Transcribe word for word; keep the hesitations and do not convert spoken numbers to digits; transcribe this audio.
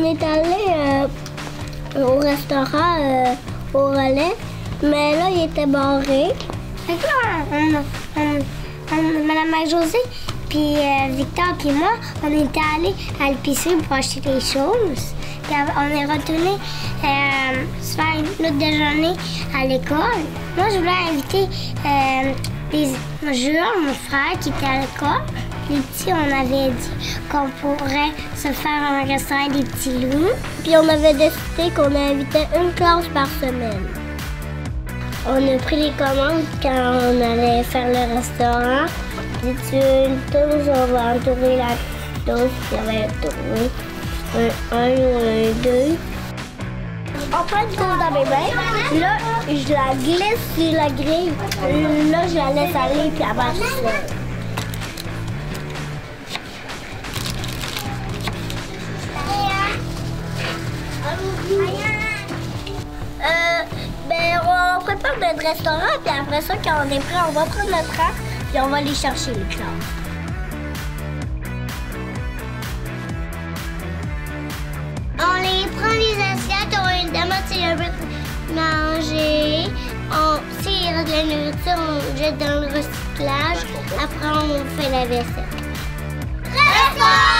est allé euh, au restaurant euh, au relais, mais là, il était barré. Fait que là, on, on, on, Madame Marie-Josée, puis euh, Victor, puis moi, on était allés à l'épicerie pour acheter des choses. Puis on est retourné euh, se faire une autre déjeuner à l'école. Moi, je voulais inviter euh, des Jules, mon frère, qui était à l'école. Les petits, on avait dit qu'on pourrait se faire un restaurant des petits loups. Puis on avait décidé qu'on invitait une classe par semaine. On a pris les commandes quand on allait faire le restaurant. Si tu veux une toast, on va entourer la toast, puis on va tourner un, un ou un deux. On prend une toast dans mes mains. Là, je la glisse sur la grille. Là, je la laisse aller, puis elle marche seule. Euh, ben, on prépare notre restaurant, puis après ça, quand on est prêt, on va prendre notre rang, puis on va aller chercher les classes. On les prend les assiettes, on les demande si on veut manger. On, s'il y a de la nourriture, on jette dans le recyclage. Après, on fait la vaisselle. Restaurant!